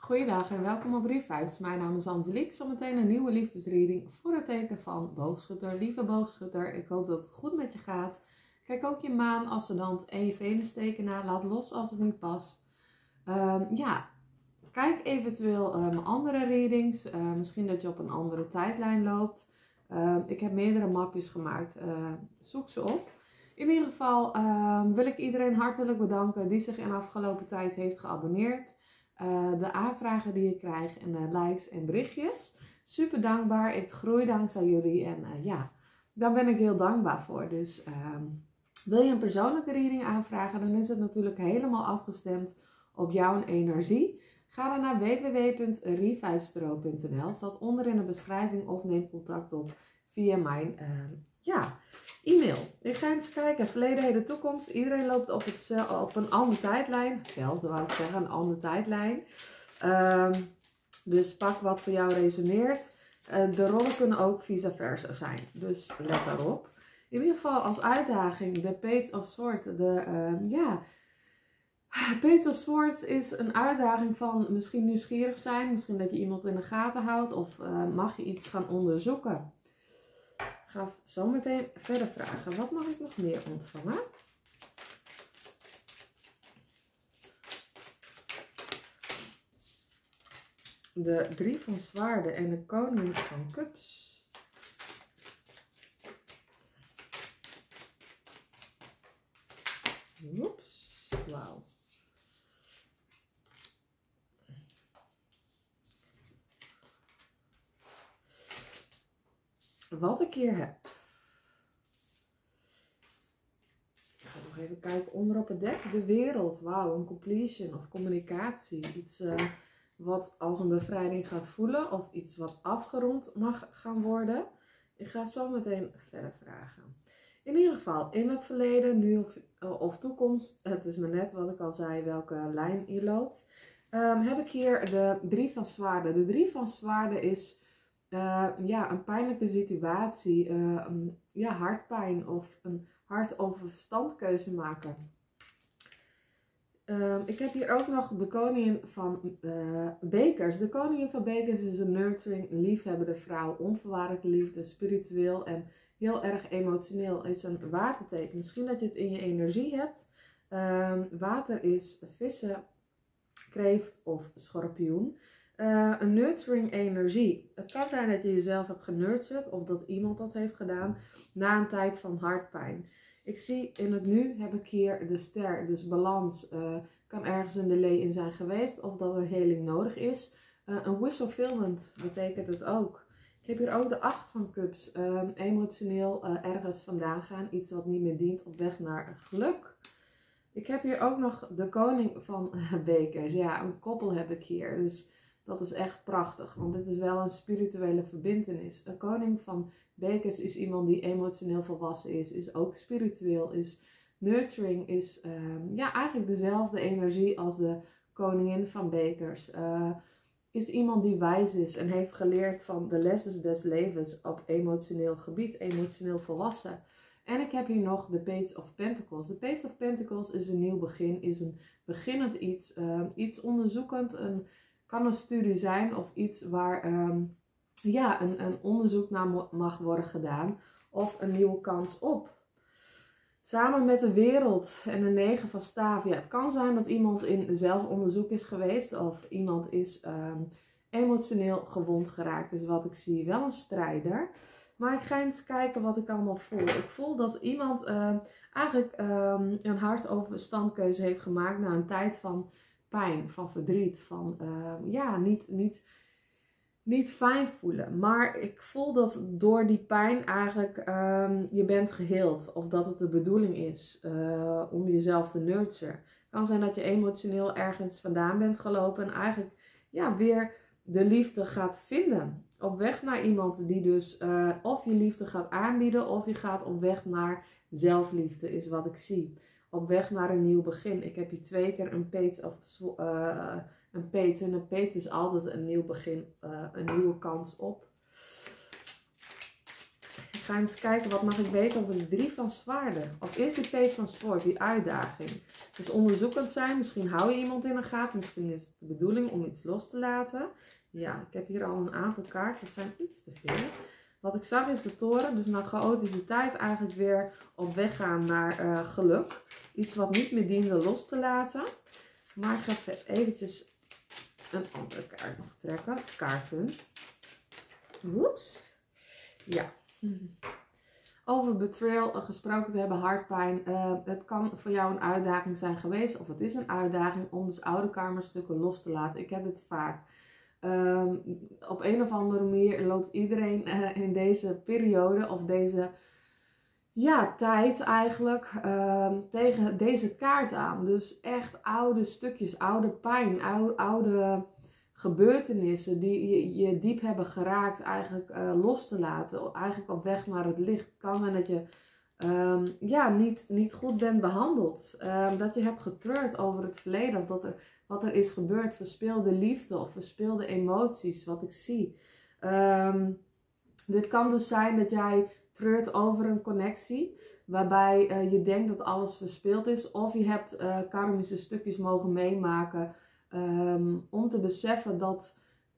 Goeiedag en welkom op Brief Vibes. Mijn naam is Angelique. Zometeen een nieuwe liefdesreading voor het teken van boogschutter. Lieve boogschutter, ik hoop dat het goed met je gaat. Kijk ook je maan, ascendant en je venusteken na. Laat los als het niet past. Kijk eventueel mijn andere readings. Misschien dat je op een andere tijdlijn loopt. Ik heb meerdere mapjes gemaakt. Zoek ze op. In ieder geval wil ik iedereen hartelijk bedanken die zich in de afgelopen tijd heeft geabonneerd. De aanvragen die ik krijg en de likes en berichtjes. Super dankbaar. Ik groei dankzij jullie en daar ben ik heel dankbaar voor. Dus wil je een persoonlijke reading aanvragen, dan is het natuurlijk helemaal afgestemd op jouw energie. Ga dan naar www.revivestro.nl. Staat onder in de beschrijving of neem contact op via mijn e-mail. Ik ga eens kijken. Verleden, heden, toekomst. Iedereen loopt op een andere tijdlijn. Hetzelfde wou ik zeggen, een andere tijdlijn. Dus pak wat voor jou resoneert. De rollen kunnen ook vice versa zijn. Dus let daarop. In ieder geval als uitdaging de Page of Swords. Page of Swords is een uitdaging van misschien nieuwsgierig zijn. Misschien dat je iemand in de gaten houdt. Of mag je iets gaan onderzoeken. Ik ga zo meteen verder vragen. Wat mag ik nog meer ontvangen? De 3 van zwaarden en de koning van cups. Oeps, wauw. Wat ik hier heb. Ik ga nog even kijken onder op het dek. De wereld. Wauw, een completion of communicatie. Iets wat als een bevrijding gaat voelen. Of iets wat afgerond mag gaan worden. Ik ga zo meteen verder vragen. In ieder geval, in het verleden, nu of toekomst. Het is me net wat ik al zei, welke lijn je loopt. Heb ik hier de 3 van zwaarden. De 3 van zwaarden is... een pijnlijke situatie, hartpijn of een hart over verstandkeuze maken. Ik heb hier ook nog de koningin van bekers. De koningin van bekers is een nurturing, liefhebbende vrouw, onvoorwaardelijke liefde, spiritueel en heel erg emotioneel. Is een waterteken. Misschien dat je het in je energie hebt. Water is vissen, kreeft of schorpioen. Een nurturing energie. Het kan zijn dat je jezelf hebt genurtured of dat iemand dat heeft gedaan na een tijd van hartpijn. Ik zie in het nu heb ik hier de ster, dus balans. Kan ergens een delay in zijn geweest of dat er heling nodig is. Een wish fulfillment betekent het ook. Ik heb hier ook de 8 van cups. Emotioneel ergens vandaan gaan. Iets wat niet meer dient op weg naar geluk. Ik heb hier ook nog de koning van bekers. Ja, een koppel heb ik hier. Dus dat is echt prachtig, want dit is wel een spirituele verbintenis. Een koning van bekers is iemand die emotioneel volwassen is ook spiritueel, is nurturing, is eigenlijk dezelfde energie als de koningin van bekers. Is iemand die wijs is en heeft geleerd van de lessen des levens op emotioneel gebied, emotioneel volwassen. En ik heb hier nog de Page of Pentacles. De Page of Pentacles is een nieuw begin, is een beginnend iets onderzoekend, kan een studie zijn of iets waar een onderzoek naar mag worden gedaan. Of een nieuwe kans op. Samen met de wereld en de 9 van staven. Ja, het kan zijn dat iemand in zelfonderzoek is geweest. Of iemand is emotioneel gewond geraakt. Is wat ik zie. Wel een strijder. Maar ik ga eens kijken wat ik allemaal voel. Ik voel dat iemand een hart over verstandkeuze heeft gemaakt na een tijd van pijn, van verdriet, van niet fijn voelen. Maar ik voel dat door die pijn eigenlijk je bent geheeld. Of dat het de bedoeling is om jezelf te nurturen. Het kan zijn dat je emotioneel ergens vandaan bent gelopen. En eigenlijk weer de liefde gaat vinden. Op weg naar iemand die dus of je liefde gaat aanbieden. Of je gaat op weg naar zelfliefde is wat ik zie. Op weg naar een nieuw begin. Ik heb hier 2 keer een page of een page. En een page is altijd een nieuw begin. Een nieuwe kans op. ga eens kijken, wat mag ik weten over de 3 van zwaarden? Of is die Page van Swords, die uitdaging? Dus onderzoekend zijn, misschien hou je iemand in de gaten. Misschien is het de bedoeling om iets los te laten. Ja, ik heb hier al een aantal kaarten, dat zijn iets te veel. Wat ik zag is de toren, dus naar chaotische tijd eigenlijk weer op weg gaan naar geluk. Iets wat niet meer diende los te laten. Maar ik ga eventjes een andere kaart nog trekken. Kaarten. Oeps. Ja. Over betrayal gesproken te hebben, hartpijn. Het kan voor jou een uitdaging zijn geweest. Of het is een uitdaging om dus oude karmastukken los te laten. Ik heb het vaak. Op een of andere manier loopt iedereen in deze periode of deze tijd eigenlijk tegen deze kaart aan. Dus echt oude stukjes, oude pijn, oude gebeurtenissen die je diep hebben geraakt eigenlijk los te laten. Eigenlijk op weg naar het licht. Het kan zijn dat je niet goed bent behandeld. Dat je hebt getreurd over het verleden of wat er is gebeurd. Verspeelde liefde of verspeelde emoties, wat ik zie. Dit kan dus zijn dat jij treurt over een connectie. Waarbij je denkt dat alles verspeeld is. Of je hebt karmische stukjes mogen meemaken. Om te beseffen dat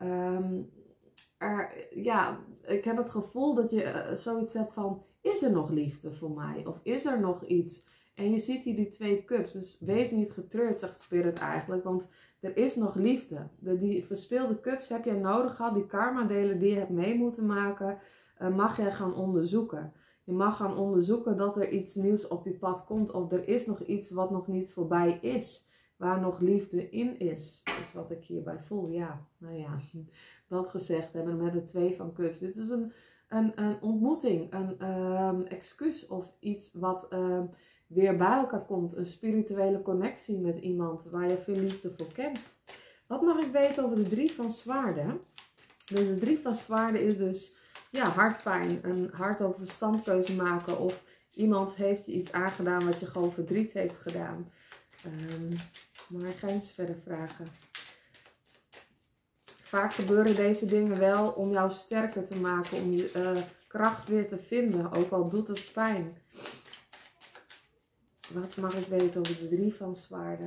ik heb het gevoel dat je zoiets hebt van, is er nog liefde voor mij? Of is er nog iets? En je ziet hier die 2 cups, dus wees niet getreurd, zegt Spirit eigenlijk, want er is nog liefde. Die verspeelde cups heb jij nodig gehad, die karma delen die je hebt mee moeten maken, mag jij gaan onderzoeken. Je mag gaan onderzoeken dat er iets nieuws op je pad komt, of er is nog iets wat nog niet voorbij is. Waar nog liefde in is. Dat is wat ik hierbij voel. Ja, nou ja, dat gezegd hebben met de 2 van cups. Dit is een ontmoeting, een excuus of iets wat weer bij elkaar komt. Een spirituele connectie met iemand waar je veel liefde voor kent. Wat mag ik weten over de 3 van zwaarden? Dus de 3 van zwaarden is dus hartpijn, een hart over verstandkeuze maken. Of iemand heeft je iets aangedaan wat je gewoon verdriet heeft gedaan. Maar ik ga eens verder vragen. Vaak gebeuren deze dingen wel om jou sterker te maken. Om je kracht weer te vinden. Ook al doet het pijn. Wat mag ik weten over de 3 van zwaarden?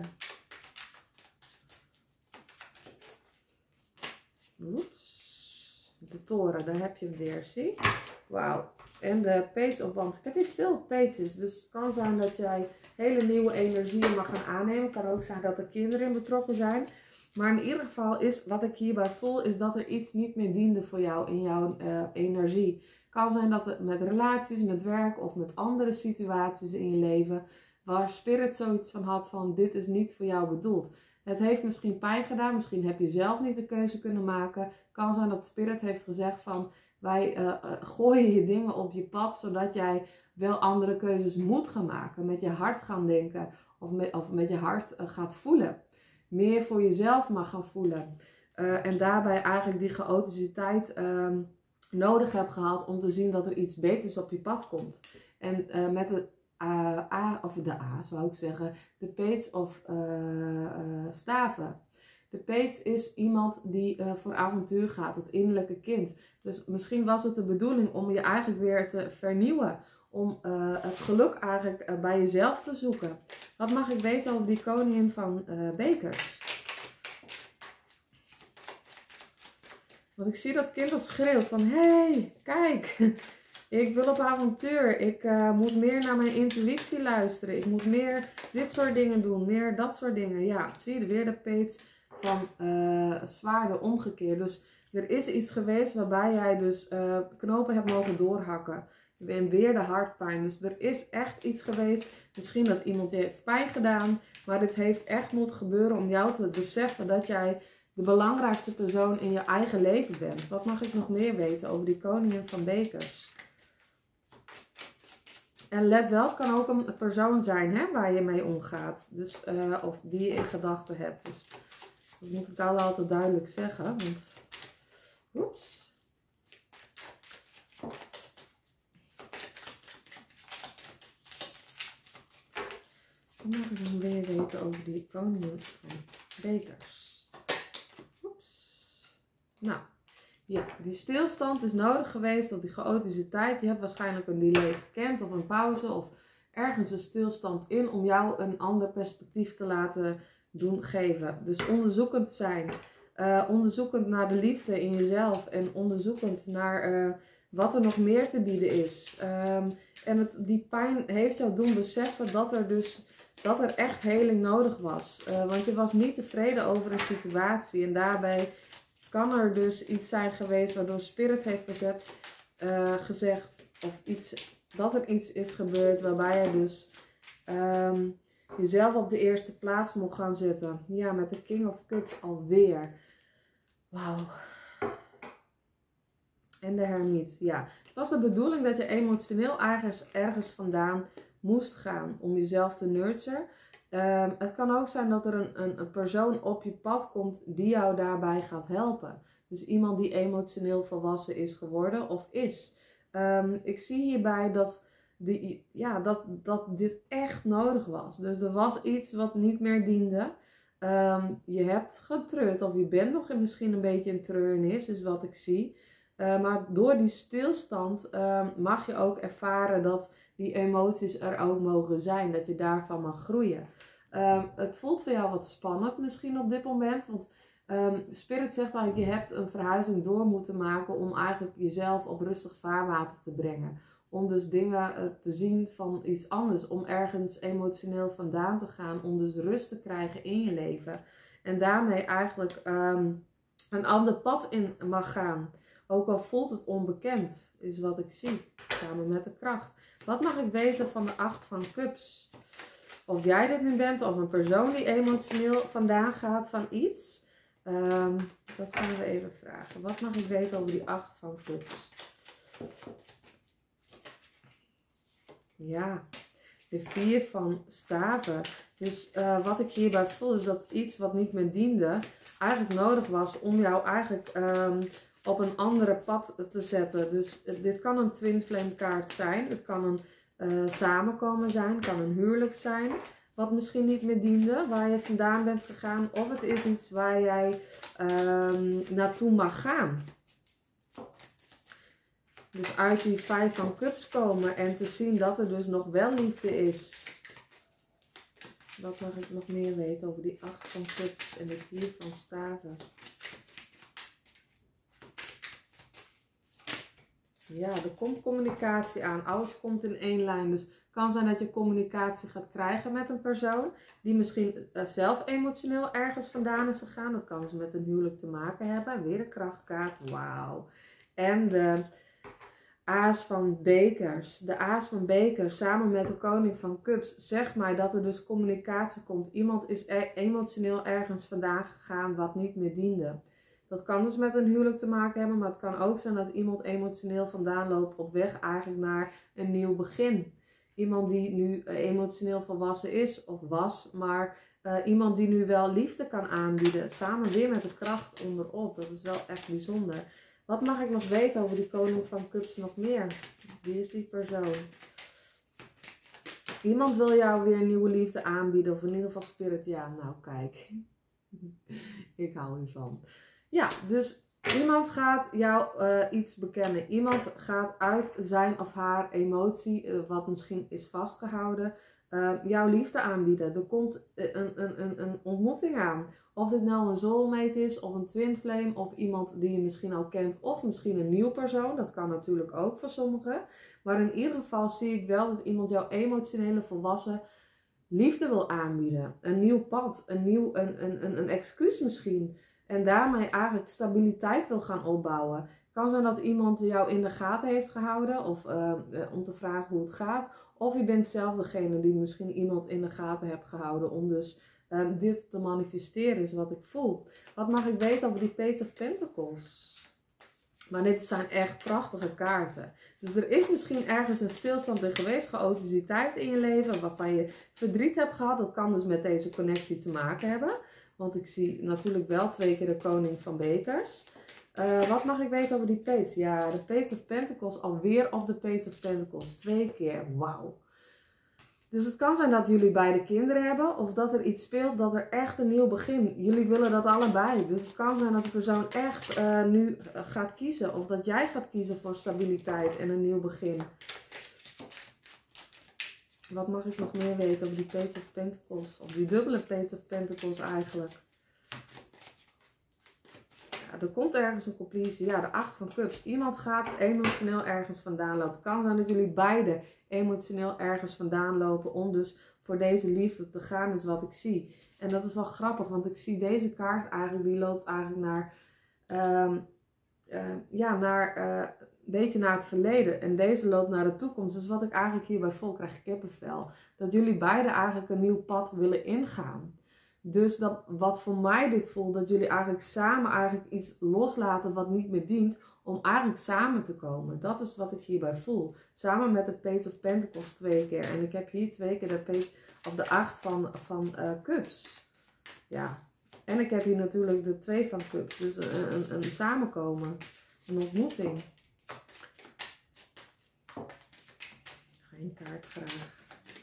Oeps. De toren, daar heb je hem weer, zie. Wauw. En de page of wand. Ik heb hier veel pages. Dus het kan zijn dat jij hele nieuwe energieën mag gaan aannemen. Het kan ook zijn dat er kinderen in betrokken zijn. Maar in ieder geval is wat ik hierbij voel, is dat er iets niet meer diende voor jou in jouw energie. Het kan zijn dat het met relaties, met werk of met andere situaties in je leven, waar Spirit zoiets van had van, dit is niet voor jou bedoeld. Het heeft misschien pijn gedaan, misschien heb je zelf niet de keuze kunnen maken. Het kan zijn dat Spirit heeft gezegd van, wij gooien je dingen op je pad, zodat jij wel andere keuzes moet gaan maken. Met je hart gaan denken of met je hart gaat voelen. Meer voor jezelf mag gaan voelen. En daarbij eigenlijk die chaotische tijd nodig hebt gehad om te zien dat er iets beters op je pad komt. En met de zou ik zeggen, de page of staven. De page is iemand die voor avontuur gaat, het innerlijke kind. Dus misschien was het de bedoeling om je eigenlijk weer te vernieuwen. Om het geluk eigenlijk bij jezelf te zoeken. Wat mag ik weten over die koningin van bekers? Want ik zie dat kind dat schreeuwt van, hey, kijk, ik wil op avontuur. Ik moet meer naar mijn intuïtie luisteren. Ik moet meer dit soort dingen doen, meer dat soort dingen. Ja, zie je weer de page van zwaarden omgekeerd. Dus er is iets geweest waarbij jij dus knopen hebt mogen doorhakken. En weer de hartpijn. Dus er is echt iets geweest. Misschien dat iemand je heeft pijn gedaan. Maar dit heeft echt moeten gebeuren om jou te beseffen dat jij de belangrijkste persoon in je eigen leven bent. Wat mag ik nog meer weten over die koningin van bekers? En let wel, het kan ook een persoon zijn waar je mee omgaat. Dus, of die je in gedachten hebt. Dus dat moet ik altijd duidelijk zeggen. Want, oeps. Dan mag ik nog weer weten over die koningin van bekers. Oeps. Nou, Ja, die stilstand is nodig geweest, of die chaotische tijd. Je hebt waarschijnlijk een delay gekend of een pauze of ergens een stilstand in om jou een ander perspectief te laten doen geven. Dus onderzoekend zijn, onderzoekend naar de liefde in jezelf en onderzoekend naar wat er nog meer te bieden is. En die pijn heeft jou doen beseffen dat er echt heling nodig was. Want je was niet tevreden over een situatie en daarbij kan er dus iets zijn geweest waardoor Spirit heeft gezegd of dat er iets is gebeurd waarbij je dus jezelf op de eerste plaats mocht gaan zetten. Ja, met de King of Cups alweer. Wauw. En de Hermiet. Ja, het was de bedoeling dat je emotioneel ergens vandaan moest gaan om jezelf te nurturen. Het kan ook zijn dat er een persoon op je pad komt die jou daarbij gaat helpen. Dus iemand die emotioneel volwassen is geworden of is. Ik zie hierbij dat dit echt nodig was. Dus er was iets wat niet meer diende. Je hebt getreurd of je bent nog misschien een beetje in treurnis, is wat ik zie. Maar door die stilstand mag je ook ervaren dat die emoties er ook mogen zijn. Dat je daarvan mag groeien. Het voelt voor jou wat spannend misschien op dit moment. Want Spirit zegt eigenlijk, je hebt een verhuizing door moeten maken om eigenlijk jezelf op rustig vaarwater te brengen. Om dus dingen te zien van iets anders. Om ergens emotioneel vandaan te gaan. Om dus rust te krijgen in je leven. En daarmee eigenlijk een ander pad in mag gaan. Ook al voelt het onbekend, is wat ik zie. Samen met de kracht. Wat mag ik weten van de 8 van Cups? Of jij dit nu bent, of een persoon die emotioneel vandaan gaat van iets. Dat gaan we even vragen. Wat mag ik weten over die 8 van Cups? Ja, de 4 van staven. Dus wat ik hierbij voel is dat iets wat niet meer diende, eigenlijk nodig was om jou eigenlijk op een andere pad te zetten. Dus dit kan een twin flame kaart zijn. Het kan een samenkomen zijn. Het kan een huwelijk zijn. Wat misschien niet meer diende. Waar je vandaan bent gegaan. Of het is iets waar jij naartoe mag gaan. Dus uit die 5 van Cups komen. En te zien dat er dus nog wel liefde is. Wat mag ik nog meer weten over die 8 van Cups en de 4 van staven? Ja, er komt communicatie aan. Alles komt in één lijn. Dus het kan zijn dat je communicatie gaat krijgen met een persoon. Die misschien zelf emotioneel ergens vandaan is gegaan. Dat kan dus met een huwelijk te maken hebben. Weer een krachtkaart. Wauw. En de Aas van Bekers. De Aas van Bekers samen met de Koning van Cups zegt mij dat er dus communicatie komt. Iemand is emotioneel ergens vandaan gegaan wat niet meer diende. Dat kan dus met een huwelijk te maken hebben, maar het kan ook zijn dat iemand emotioneel vandaan loopt op weg eigenlijk naar een nieuw begin. Iemand die nu emotioneel volwassen is of was, maar iemand die nu wel liefde kan aanbieden. Samen weer met de kracht onderop. Dat is wel echt bijzonder. Wat mag ik nog weten over die Koning van Cups nog meer? Wie is die persoon? Iemand wil jou weer nieuwe liefde aanbieden. Of in ieder geval Spirit. Ja, nou kijk. Ik hou hiervan. Ja, dus iemand gaat jou iets bekennen. Iemand gaat uit zijn of haar emotie, wat misschien is vastgehouden, jouw liefde aanbieden. Er komt een ontmoeting aan. Of dit nou een soulmate is, of een twin flame, of iemand die je misschien al kent, of misschien een nieuw persoon. Dat kan natuurlijk ook voor sommigen. Maar in ieder geval zie ik wel dat iemand jouw emotionele volwassen liefde wil aanbieden. Een nieuw pad, een excuus misschien. En daarmee eigenlijk stabiliteit wil gaan opbouwen. Het kan zijn dat iemand jou in de gaten heeft gehouden. Of om te vragen hoe het gaat. Of je bent zelf degene die misschien iemand in de gaten hebt gehouden. Om dus dit te manifesteren is wat ik voel. Wat mag ik weten over die Page of Pentacles? Maar dit zijn echt prachtige kaarten. Dus er is misschien ergens een stilstand in geweest. Chaoticiteit in je leven. Waarvan je verdriet hebt gehad. Dat kan dus met deze connectie te maken hebben. Want ik zie natuurlijk wel 2 keer de Koning van Bekers. Wat mag ik weten over die Page? Ja, de Page of Pentacles. Alweer op de Page of Pentacles. 2 keer. Wauw. Dus het kan zijn dat jullie beide kinderen hebben of dat er iets speelt dat er echt een nieuw begin. Jullie willen dat allebei. Dus het kan zijn dat de persoon echt nu gaat kiezen of dat jij gaat kiezen voor stabiliteit en een nieuw begin. Wat mag ik nog meer weten over die Page of Pentacles? Of die dubbele Page of Pentacles eigenlijk? Ja, er komt ergens een completie. Ja, de 8 van Cups. Iemand gaat emotioneel ergens vandaan lopen. Het kan zijn dat jullie beide emotioneel ergens vandaan lopen om dus voor deze liefde te gaan, is wat ik zie. En dat is wel grappig, want ik zie deze kaart eigenlijk, die loopt eigenlijk naar, een beetje naar het verleden. En deze loopt naar de toekomst. Dus wat ik eigenlijk hierbij voel, krijg ik kippenvel. Dat jullie beide eigenlijk een nieuw pad willen ingaan. Dus dat, wat voor mij dit voelt, dat jullie eigenlijk samen eigenlijk iets loslaten wat niet meer dient, om eigenlijk samen te komen. Dat is wat ik hierbij voel. Samen met de Page of Pentacles 2 keer. En ik heb hier 2 keer de Page of de 8 van Cups. Ja. En ik heb hier natuurlijk de 2 van Cups. Dus een samenkomen. Een ontmoeting. Geen kaart graag.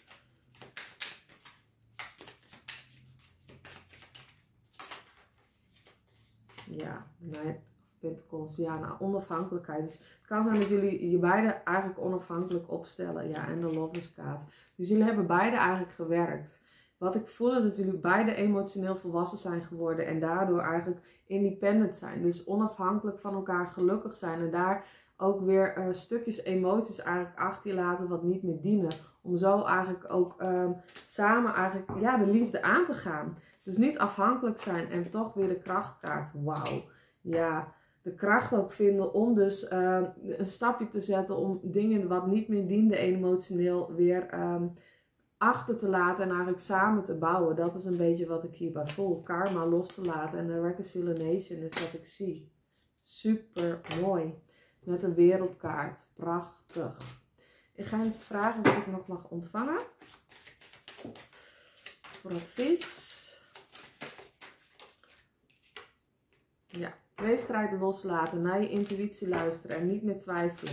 Ja, nee, Pentacles. Ja, nou, onafhankelijkheid. Dus het kan zijn dat jullie je beide eigenlijk onafhankelijk opstellen. Ja, en de Lovers kaart. Dus jullie hebben beide eigenlijk gewerkt. Wat ik voel is dat jullie beide emotioneel volwassen zijn geworden. En daardoor eigenlijk independent zijn. Dus onafhankelijk van elkaar gelukkig zijn. En daar ook weer stukjes emoties eigenlijk achter je laten wat niet meer dienen. Om zo eigenlijk ook samen eigenlijk, ja, de liefde aan te gaan. Dus niet afhankelijk zijn en toch weer de krachtkaart. Wauw. Ja, de kracht ook vinden om dus een stapje te zetten om dingen wat niet meer diende emotioneel weer achter te laten en eigenlijk samen te bouwen. Dat is een beetje wat ik hierbij voel. Karma los te laten en de reconciliation is wat ik zie. Super mooi. Met een wereldkaart. Prachtig. Ik ga eens vragen wat ik nog mag ontvangen. Voor advies. Ja, tweestrijd loslaten, naar je intuïtie luisteren en niet meer twijfelen.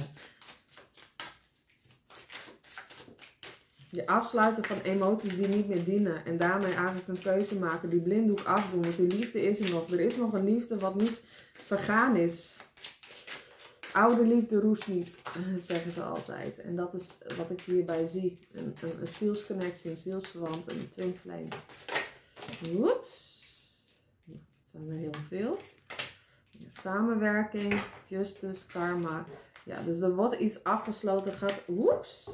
Je afsluiten van emoties die niet meer dienen en daarmee eigenlijk een keuze maken, die blinddoek afdoen, want die liefde is er nog. Er is nog een liefde wat niet vergaan is. Oude liefde roest niet, zeggen ze altijd. En dat is wat ik hierbij zie. Een zielsconnectie, een zielsverwant, een twin flame. Oeps. Dat zijn er heel veel. Ja, samenwerking, justice, karma. Ja, dus er wordt iets afgesloten. Oeps.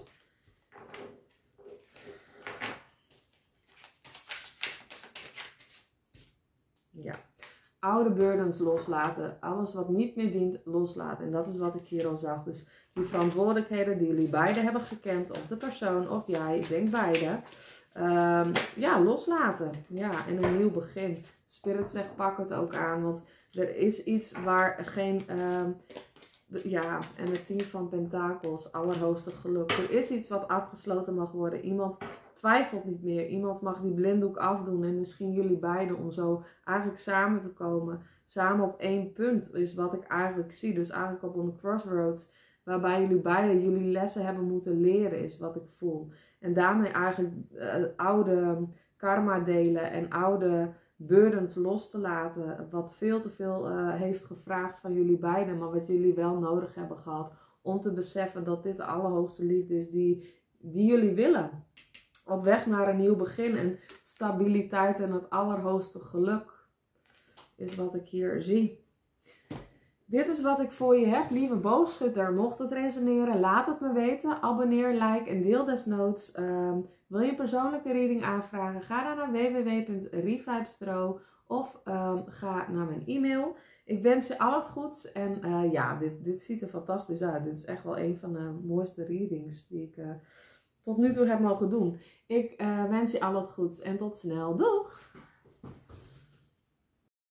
Ja. Oude burdens loslaten. Alles wat niet meer dient, loslaten. En dat is wat ik hier al zag. Dus die verantwoordelijkheden die jullie beide hebben gekend. Of de persoon of jij. Ik denk beide. Ja, loslaten. Ja, en een nieuw begin. Spirit zegt pak het ook aan. Want er is iets waar geen... ja, en het 10 van Pentakels. Allerhoogste geluk. Er is iets wat afgesloten mag worden. Iemand twijfelt niet meer. Iemand mag die blinddoek afdoen. En misschien jullie beiden om zo eigenlijk samen te komen. Samen op één punt is wat ik eigenlijk zie. Dus eigenlijk op een crossroads. Waarbij jullie beiden jullie lessen hebben moeten leren is wat ik voel. En daarmee eigenlijk oude karma delen en oude burdens los te laten. Wat veel te veel heeft gevraagd van jullie beiden. Maar wat jullie wel nodig hebben gehad. Om te beseffen dat dit de allerhoogste liefde is die jullie willen. Op weg naar een nieuw begin en stabiliteit en het allerhoogste geluk is wat ik hier zie. Dit is wat ik voor je heb, lieve boogschutter. Mocht het resoneren, laat het me weten. Abonneer, like en deel desnoods. Wil je een persoonlijke reading aanvragen? Ga dan naar www.revibestro of ga naar mijn e-mail. Ik wens je al het goeds en ja, dit ziet er fantastisch uit. Dit is echt wel een van de mooiste readings die ik tot nu toe heb mogen doen. Ik wens je al het goeds en tot snel. Doeg!